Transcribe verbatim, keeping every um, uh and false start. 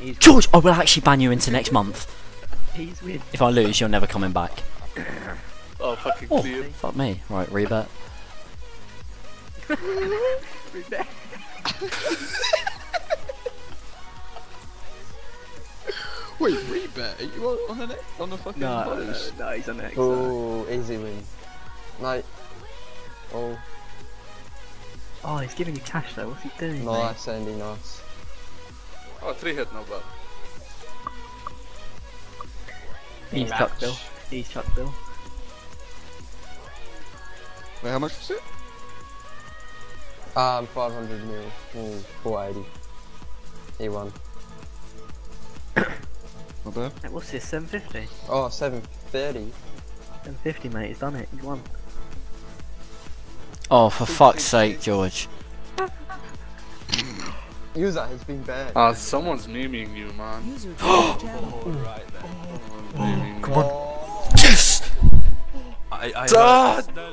He's George, I will actually ban you into next month. He's win. If I lose, you're never coming back. Oh, fucking Oh, clear. fuck me. Right, rebet. Wait, rebet? Are you on the next, on the fucking No, no, post? no, he's on the next. Oh, easy win. Like, oh, Oh, he's giving you cash though. What's he doing? nice, Andy, nice. Oh, three hit, no bad. Mate? He's Match. Chuck Bill. He's Chuck Bill. Wait, how much was it? Um, five hundred mil, mm, four eighty. He won. Not bad. Hey, what's this? seven fifty. Oh, seven thirty. seven fifty, mate. He's done it. He's won. Oh, for fuck's sake, George. User has been banned. Ah, someone's memeing you, man. User joined your channel. Memeing Come you. on. Yes! I, I Dad! heard,